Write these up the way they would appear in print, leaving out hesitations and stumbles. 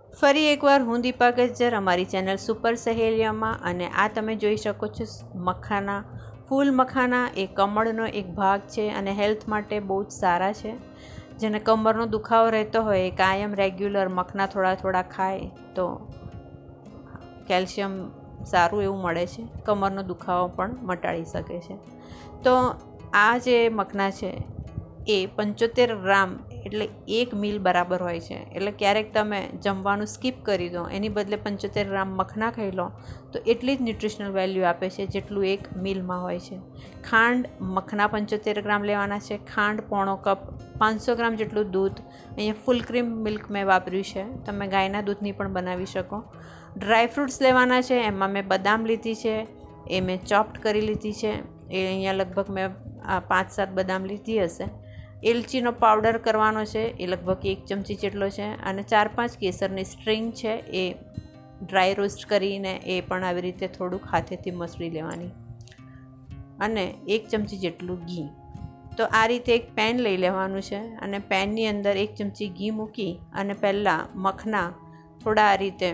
ફરી એકવાર હું દીપા ગજ્જર, અમારી ચેનલ સુપર સહેલિયામાં, અને આ તમે જોઈ શકો છો મખાના. ફૂલ મખાના એ કમળનો એક ભાગ છે અને હેલ્થ માટે બહુ જ સારા છે. જેને કમરનો દુખાવો રહેતો હોય એ કાયમ રેગ્યુલર મખના થોડા થોડા ખાય તો કેલ્શિયમ સારું એવું મળે છે. કમરનો દુખાવો પણ મટાડી શકે છે. તો આ જે મખના છે એ 75 ગ્રામ એટલે 1 મીલ બરાબર હોય છે. એટલે ક્યારેક તમે જમવાનું સ્કીપ કરી દો, એની બદલે 75 ગ્રામ મખના ખાઈ લો તો એટલી જ ન્યુટ્રિશનલ વેલ્યુ આપે છે જેટલું 1 મીલમાં હોય છે. ખાંડ, મખના 75 ગ્રામ લેવાના છે, ખાંડ પોણો કપ, 500 ગ્રામ જેટલું દૂધ. અહીંયા ફૂલ ક્રીમ મિલ્ક મેં વાપર્યું છે, તમે ગાયના દૂધની પણ બનાવી શકો. ડ્રાય ફ્રૂટ્સ લેવાના છે, એમાં મેં બદામ લીધી છે, એ મેં ચોપ્ડ કરી લીધી છે. એ અહીંયા લગભગ મેં 5-7 બદામ લીધી હશે. એલચીનો પાવડર કરવાનો છે, એ લગભગ 1 ચમચી જેટલો છે. અને 4-5 કેસરની સ્ટ્રિંગ છે, એ ડ્રાય રોસ્ટ કરીને એ પણ આવી રીતે થોડુંક હાથેથી મસળી લેવાની. અને 1 ચમચી જેટલું ઘી. તો આ રીતે એક પેન લઈ લેવાનું છે અને પેનની અંદર 1 ચમચી ઘી મૂકી અને પહેલાં મખના થોડા આ રીતે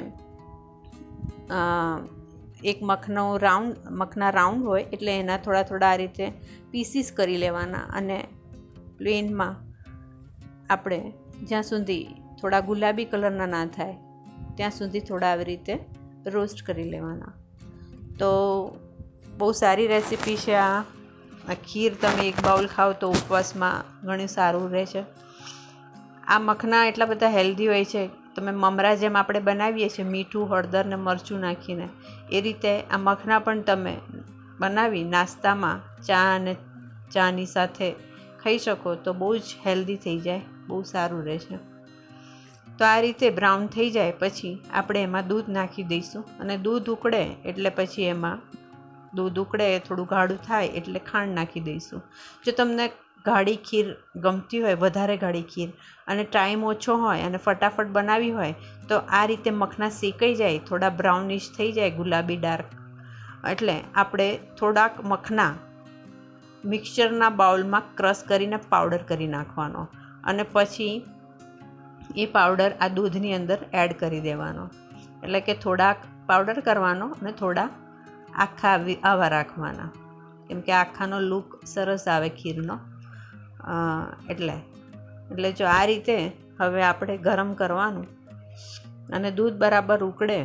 એક મખના રાઉન્ડ હોય એટલે એના થોડા થોડા આ રીતે પીસીસ કરી લેવાના. અને પ્લેનમાં આપણે જ્યાં સુધી થોડા ગુલાબી કલરના ના થાય ત્યાં સુધી થોડા આવી રીતે રોસ્ટ કરી લેવાના. તો બહુ સારી રેસીપી છે આ ખીર. તમે 1 બાઉલ ખાઓ તો ઉપવાસમાં ઘણું સારું રહે છે. આ મખના એટલા બધા હેલ્ધી હોય છે. તમે મમરા જેમ આપણે બનાવીએ છીએ મીઠું, હળદર ને મરચું નાખીને, એ રીતે આ મખના પણ તમે બનાવી નાસ્તામાં ચાની સાથે ખાઈ શકો તો બહુ જ હેલ્ધી થઈ જાય, બહુ સારું રહે છે. તો આ રીતે બ્રાઉન થઈ જાય પછી આપણે એમાં દૂધ નાખી દઈશું. અને દૂધ ઉકળે એટલે પછી એમાં થોડું ગાઢું થાય એટલે ખાંડ નાખી દઈશું. જો તમને ગાઢી ખીર ગમતી હોય, વધારે ગાઢી ખીર, અને ટાઈમ ઓછો હોય અને ફટાફટ બનાવી હોય તો આ રીતે મખના શેકાઈ જાય, થોડા બ્રાઉનિશ થઈ જાય, ગુલાબી ડાર્ક, એટલે આપણે થોડાક મખના મિક્સચરના બાઉલમાં ક્રશ કરીને પાવડર કરી નાખવાનો. અને પછી એ પાવડર આ દૂધની અંદર એડ કરી દેવાનો. એટલે કે થોડાક પાવડર કરવાનો અને થોડા આખા આવા રાખવાના, કેમ કે આખાનો લુક સરસ આવે ખીરનો. એટલે જો આ રીતે હવે આપણે ગરમ કરવાનું અને દૂધ બરાબર ઉકળે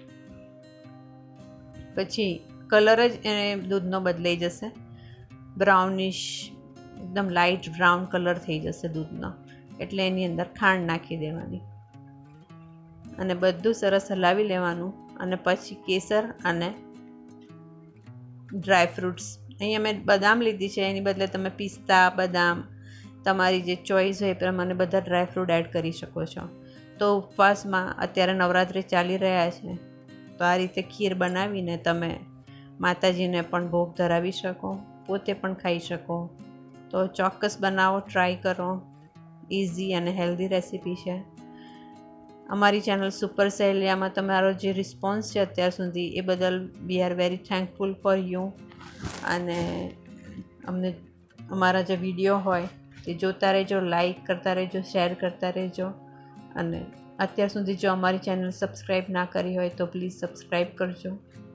પછી કલર જ એને દૂધનો બદલાઈ જશે, બ્રાઉનિશ, એકદમ લાઇટ બ્રાઉન કલર થઈ જશે દૂધનો. એટલે એની અંદર ખાંડ નાખી દેવાની અને બધું સરસ હલાવી લેવાનું. અને પછી કેસર અને ડ્રાય ફ્રૂટ્સ, અહીંયા મેં બદામ લીધી છે, એની બદલે તમે પિસ્તા, બદામ, તમારી જે ચોઈસ હોય એ પ્રમાણે બધા ડ્રાય ફ્રૂટ એડ કરી શકો છો. તો ઉપવાસમાં અત્યારે નવરાત્રિ ચાલી રહ્યા છે તો આ રીતે ખીર બનાવીને તમે માતાજીને પણ ભોગ ધરાવી શકો, પોતે પણ ખાઈ શકો. તો ચોક્કસ બનાવો, ટ્રાય કરો. ઇઝી અને હેલ્ધી રેસીપી છે. અમારી ચેનલ સુપર સહેલિયામાં તમારો જે રિસ્પોન્સ છે અત્યાર સુધી એ બદલ we are very thankful for you. અને અમને અમારા જે વિડીયો હોય એ જોતા રહેજો, લાઈક કરતા રહેજો, શેર કરતા રહેજો. અને અત્યાર સુધી જો અમારી ચેનલ સબસ્ક્રાઈબ ના કરી હોય તો પ્લીઝ સબસ્ક્રાઈબ કરજો.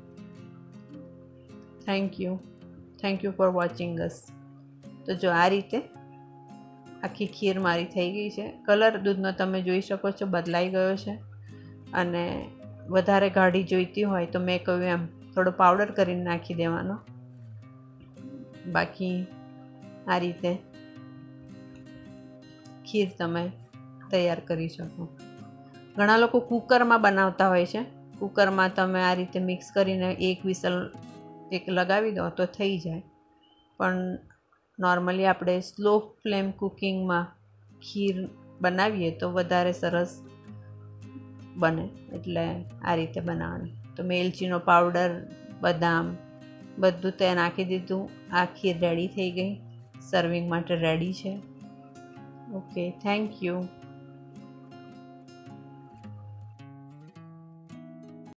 Thank you for watching us. તો જો આ રીતે આખી ખીર મારી થઈ ગઈ છે. કલર દૂધનો તમે જોઈ શકો છો બદલાઈ ગયો છે. અને વધારે ગાઢી જોઈતી હોય તો મેં કહ્યું એમ થોડો પાવડર કરીને નાખી દેવાનો. બાકી આ રીતે ખીર તમે તૈયાર કરી શકો. ઘણા લોકો કૂકરમાં બનાવતા હોય છે. કૂકરમાં તમે આ રીતે મિક્સ કરીને 1 વિસલ લગાવી દો તો થઈ જાય. પણ નોર્મલી આપણે સ્લો ફ્લેમ કુકિંગમાં ખીર બનાવીએ તો વધારે સરસ બને. એટલે આ રીતે બનાવવાની. તો મેં એલચીનો પાવડર, બદામ બધું તે નાખી દીધું. આ ખીર રેડી થઈ ગઈ, સર્વિંગ માટે રેડી છે. Okay, thank you.